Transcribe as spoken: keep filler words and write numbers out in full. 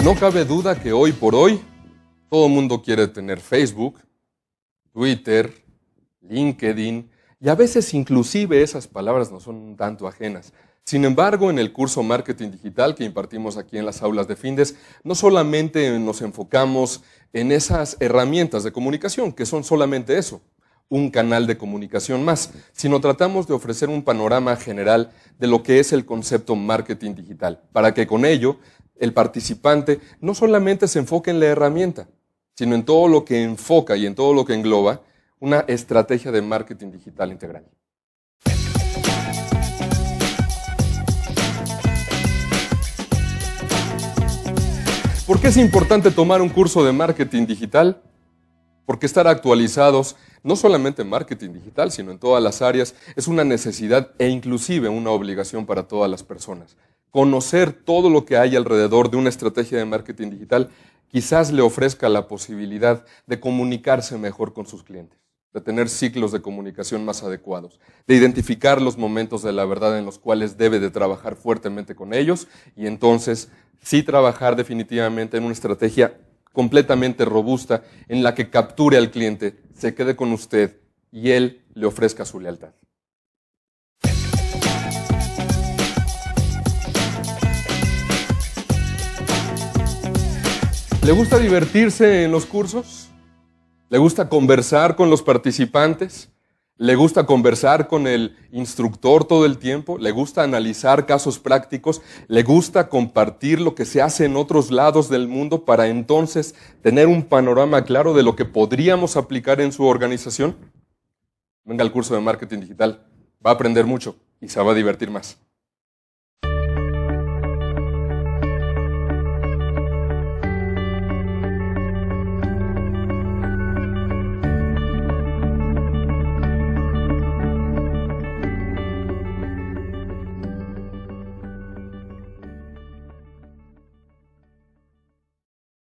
No cabe duda que hoy por hoy todo el mundo quiere tener Facebook, Twitter, LinkedIn, y a veces inclusive esas palabras nos son un tanto ajenas. Sin embargo, en el curso Marketing Digital que impartimos aquí en las aulas de Findes, no solamente nos enfocamos en esas herramientas de comunicación, que son solamente eso, un canal de comunicación más, sino tratamos de ofrecer un panorama general de lo que es el concepto marketing digital, para que con ello el participante no solamente se enfoque en la herramienta, sino en todo lo que enfoca y en todo lo que engloba una estrategia de marketing digital integral. ¿Por qué es importante tomar un curso de marketing digital? Porque estar actualizados, no solamente en marketing digital, sino en todas las áreas, es una necesidad e inclusive una obligación para todas las personas. Conocer todo lo que hay alrededor de una estrategia de marketing digital quizás le ofrezca la posibilidad de comunicarse mejor con sus clientes, de tener ciclos de comunicación más adecuados, de identificar los momentos de la verdad en los cuales debe de trabajar fuertemente con ellos y entonces sí trabajar definitivamente en una estrategia completamente robusta en la que capture al cliente, se quede con usted y él le ofrezca su lealtad. ¿Le gusta divertirse en los cursos? ¿Le gusta conversar con los participantes? ¿Le gusta conversar con el instructor todo el tiempo? ¿Le gusta analizar casos prácticos? ¿Le gusta compartir lo que se hace en otros lados del mundo para entonces tener un panorama claro de lo que podríamos aplicar en su organización? Venga al curso de marketing digital, va a aprender mucho y se va a divertir más.